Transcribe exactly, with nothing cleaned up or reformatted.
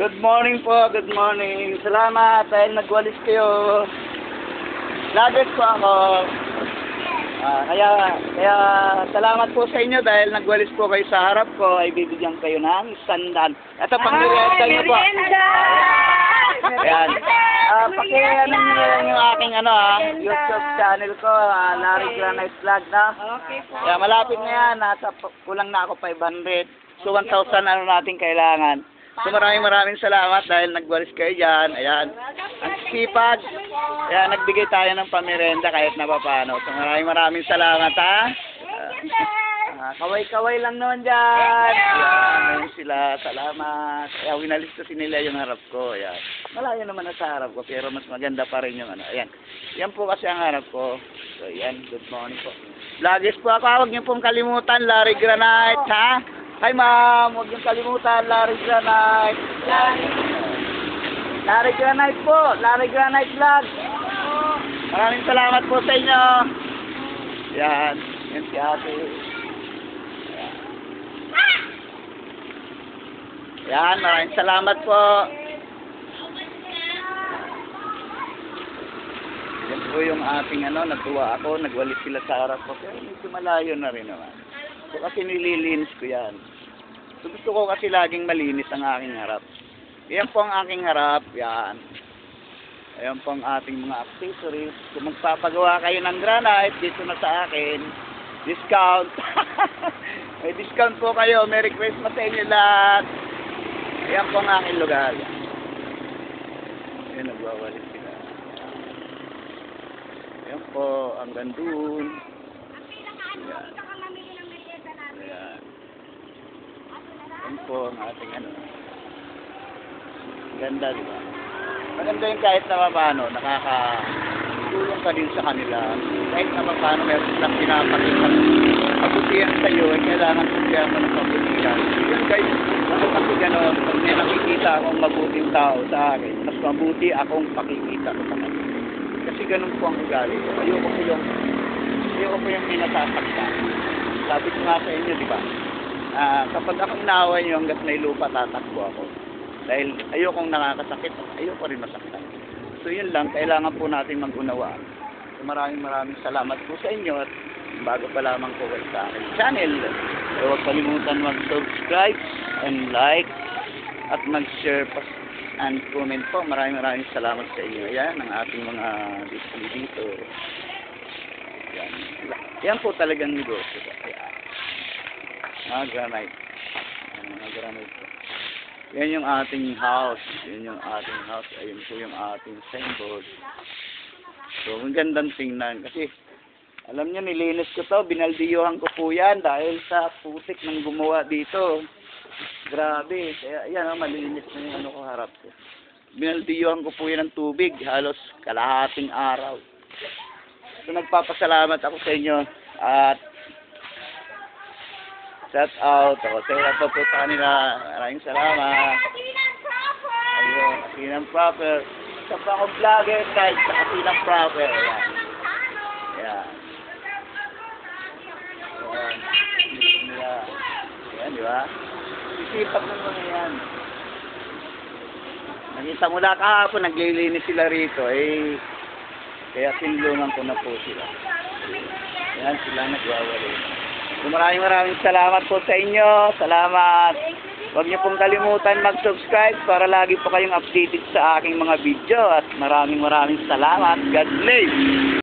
Good morning po, good morning. Salamat dahil nagwalis kayo. Vlogger po ako. Ah, kaya, kaya salamat po sa inyo dahil nagwalis po kayo sa harap ko ay bibigyan kayo ng sandan. Ito pang merienda niyo po. Ayan. Ah, paki ano niyo yung aking ano ah, YouTube channel ko, ah, Larry Granite Vlog na. Okay po. Kaya malapit na yan, nasa kulang na ako five hundred. So one thousand ano natin kailangan. So maraming maraming salamat dahil nagwalis kayo dyan. Ayan. Ang sipag. Kaya nagbigay tayo ng pamerenda kahit na paano. So maraming maraming salamat ha. Uh, kaway-kaway lang naman dyan. Ayan. Ayun sila. Salamat. Kaya winalis kasi nila yung harap ko. Ayan. Malayo naman na sa harap ko pero mas maganda pa rin yung ano. Ayan. Yan po kasi ang harap ko. So ayan. Good morning po. Vloggers po ako. Huwag niyo pong kalimutan. Larry Granite ha. Hi ma'am, huwag niyong kalimutan, Larry Granite. Larry. Larry Granite po, Larry Granite Vlog. Maraming salamat po sa inyo. Yan, yan si ate. Yan, yan maraming salamat po. Yan po yung ating ano, natuwa ako, nagwalis sila sa harap ko. Pero medyo malayo na rin naman. So, kasi nililinis ko yan. So, gusto ko kasi laging malinis ang aking harap. Yan po ang aking harap. Yan. Ayan po ang ating mga accessories. Kung magpapagawa kayo ng granite, dito na sa akin. Discount. May discount po kayo. Merry Christmas sa inyo lahat. Ayan po ang aking lugar. Ayan, nagwawalis sila. Ayan po, ang gandun. Ayan. Ayan. Ayan po ang ating ano. Ganda, di ba? Maganda yung kahit na paano, nakakatulong ka din sa kanila. Kahit na paano, meron silang pinapakita. Kabutihan sa'yo, ay kailangan sabihan mo ng kabutihan. Yun guys, ako kasi gano'n, pag may nakikita akong mabuting tao sa akin, mas mabuti akong pakikita ko sa kanila. Kasi ganun po ang ugali ko. Ayoko po yung, ayoko po yung pinasasakta. Sabi ko nga sa inyo, di ba? Uh, kapag akong naaway nyo hanggat may lupa, tatakbo ako. Dahil ayokong nakakasakit, ayoko rin masaktan. So yun lang, kailangan po natin mag-unawaan. So maraming maraming salamat po sa inyo at bago pa lamang po kayo sa aking channel, so huwag kalimutan mag-subscribe and like at mag-share and comment po. Maraming maraming salamat sa inyo. Yan ang ating mga display dito. Yan, yan po talagang negosyo. Yan. Mga granite. Yan, mga granite po. Yan yung ating house. Yan yung ating house. Ayun po yung ating signboard. So, ang gandang tingnan. Kasi, alam nyo, nilinis ko to. Binaldiyuhan ko po yan dahil sa putik ng gumawa dito. Grabe. Kaya, yan, oh, malinis na yung ano ko harap ko. Binaldiyuhan ko po yan ng tubig. Halos kalahating araw. So, nagpapasalamat ako sa inyo. At, shout out. Ako sa inyo po po sa kanila. Maraming salamat. Ayun, Kasinang Proper. Isa pa akong vlogger kahit sa Kasinang Proper. Ayan. Ayan. Ayan. Ayan. Ayan, di ba? Isipag ng mga yan. Nakita mo na kahapon, naglilinis sila rito. Eh, kaya tinulungan ko na po sila. Ayan, sila nagwawali. So, maraming maraming salamat po sa inyo. Salamat. Huwag niyo pong kalimutan mag-subscribe para lagi po kayong updated sa aking mga video. At maraming maraming salamat. God bless.